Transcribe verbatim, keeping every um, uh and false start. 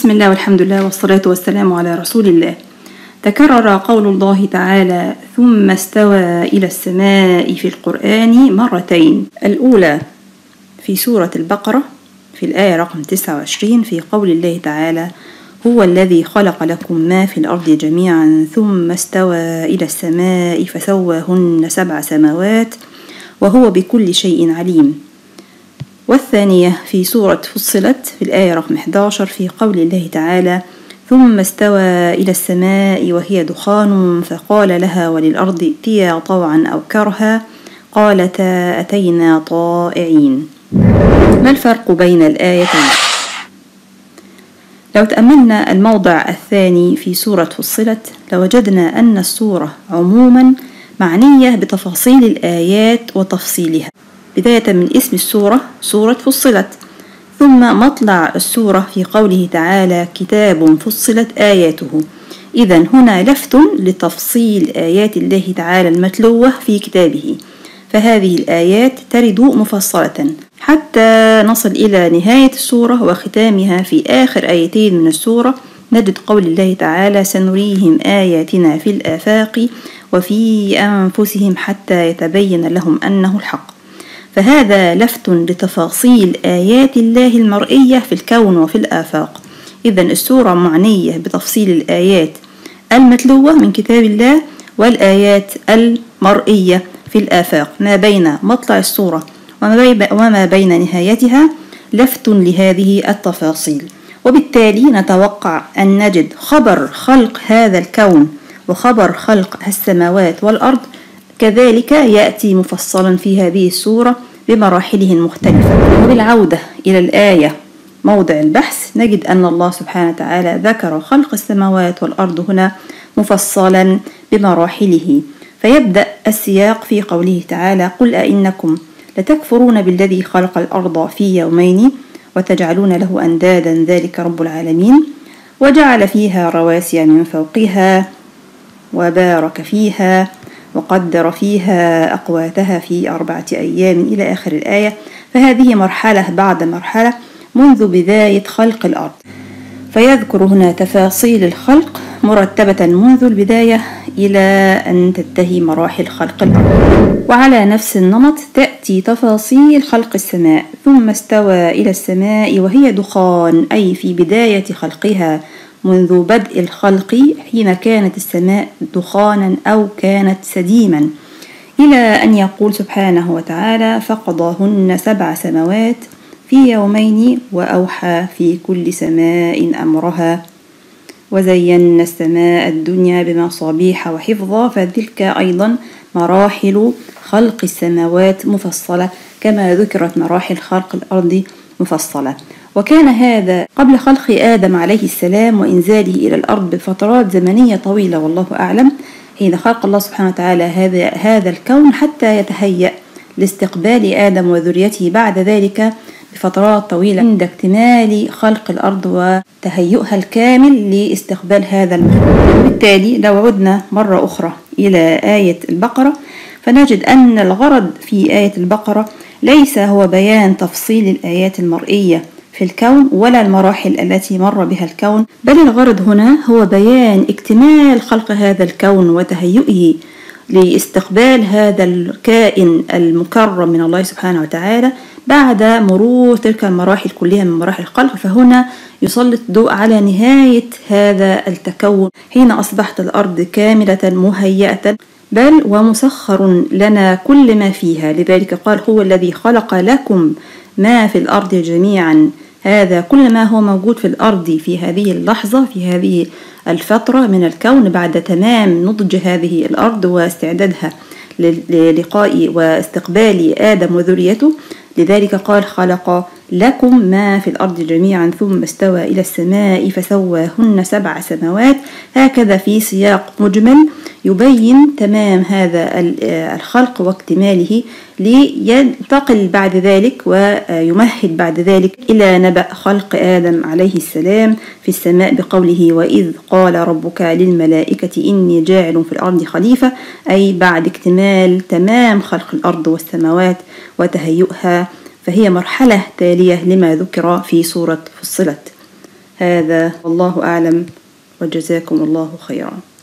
بسم الله والحمد لله والصلاة والسلام على رسول الله. تكرر قول الله تعالى ثم استوى إلى السماء في القرآن مرتين، الأولى في سورة البقرة في الآية رقم تسعة وعشرين في قول الله تعالى هو الذي خلق لكم ما في الأرض جميعا ثم استوى إلى السماء فسواهن سبع سماوات وهو بكل شيء عليم. والثانية في سورة فصلت في الآية رقم إحدى عشر في قول الله تعالى ثم استوى إلى السماء وهي دخان فقال لها وللأرض ائتيا طوعا أو كرها قالتا أتينا طائعين. ما الفرق بين الآيتين؟ لو تأملنا الموضع الثاني في سورة فصلت لوجدنا أن السورة عموما معنية بتفاصيل الآيات وتفصيلها، بداية من اسم السورة سورة فصلت، ثم مطلع السورة في قوله تعالى كتاب فصلت آياته. إذن هنا لفت لتفصيل آيات الله تعالى المتلوة في كتابه، فهذه الآيات ترد مفصلة حتى نصل إلى نهاية السورة وختامها في آخر آيتين من السورة نجد قول الله تعالى سنريهم آياتنا في الآفاق وفي أنفسهم حتى يتبين لهم أنه الحق. فهذا لفت لتفاصيل آيات الله المرئية في الكون وفي الآفاق. إذن السورة معنية بتفصيل الآيات المتلوة من كتاب الله والآيات المرئية في الآفاق، ما بين مطلع السورة وما بين نهايتها لفت لهذه التفاصيل. وبالتالي نتوقع أن نجد خبر خلق هذا الكون وخبر خلق السماوات والأرض كذلك يأتي مفصلا في هذه السورة بمراحله المختلفة. وبالعودة إلى الآية موضع البحث نجد أن الله سبحانه وتعالى ذكر خلق السماوات والأرض هنا مفصلا بمراحله، فيبدأ السياق في قوله تعالى قل أئنكم لتكفرون بالذي خلق الأرض في يومين وتجعلون له أندادا ذلك رب العالمين وجعل فيها رواسي من فوقها وبارك فيها وقدر فيها أقواتها في أربعة أيام إلى آخر الآية. فهذه مرحلة بعد مرحلة منذ بداية خلق الأرض، فيذكر هنا تفاصيل الخلق مرتبة منذ البداية إلى أن تنتهي مراحل خلق الأرض. وعلى نفس النمط تأتي تفاصيل خلق السماء ثم استوى إلى السماء وهي دخان، أي في بداية خلقها منذ بدء الخلق حين كانت السماء دخانا أو كانت سديما، إلى أن يقول سبحانه وتعالى فقضاهن سبع سماوات في يومين وأوحى في كل سماء أمرها وزينا السماء الدنيا بمصابيح وحفظا. فتلك أيضا مراحل خلق السماوات مفصلة كما ذكرت مراحل خلق الأرض مفصلة. وكان هذا قبل خلق آدم عليه السلام وإنزاله إلى الأرض بفترات زمنية طويلة والله أعلم، حين خلق الله سبحانه وتعالى هذا هذا الكون حتى يتهيأ لاستقبال آدم وذريته بعد ذلك بفترات طويلة عند اكتمال خلق الأرض وتهيئها الكامل لاستقبال هذا المخلوق. وبالتالي لو عدنا مرة أخرى إلى آية البقرة فنجد أن الغرض في آية البقرة ليس هو بيان تفصيل الآيات المرئية في الكون ولا المراحل التي مر بها الكون، بل الغرض هنا هو بيان اكتمال خلق هذا الكون وتهيئه لاستقبال هذا الكائن المكرم من الله سبحانه وتعالى بعد مرور تلك المراحل كلها من مراحل الخلق. فهنا يسلط الضوء على نهاية هذا التكون حين أصبحت الأرض كاملة مهيئة بل ومسخر لنا كل ما فيها. لذلك قال هو الذي خلق لكم ما في الأرض جميعا، هذا كل ما هو موجود في الأرض في هذه اللحظة في هذه الفترة من الكون بعد تمام نضج هذه الأرض واستعدادها للقاء واستقبال آدم وذريته. لذلك قال خلق لكم ما في الأرض جميعا ثم استوى إلى السماء فسواهن سبع سماوات، هكذا في سياق مجمل يبين تمام هذا الخلق واكتماله لينتقل بعد ذلك ويمهد بعد ذلك إلى نبأ خلق آدم عليه السلام في السماء بقوله وإذ قال ربك للملائكة إني جاعل في الأرض خليفة، أي بعد اكتمال تمام خلق الأرض والسماوات وتهيئها، فهي مرحلة تالية لما ذكر في سورة فصلت. هذا والله أعلم، وجزاكم الله خيرا.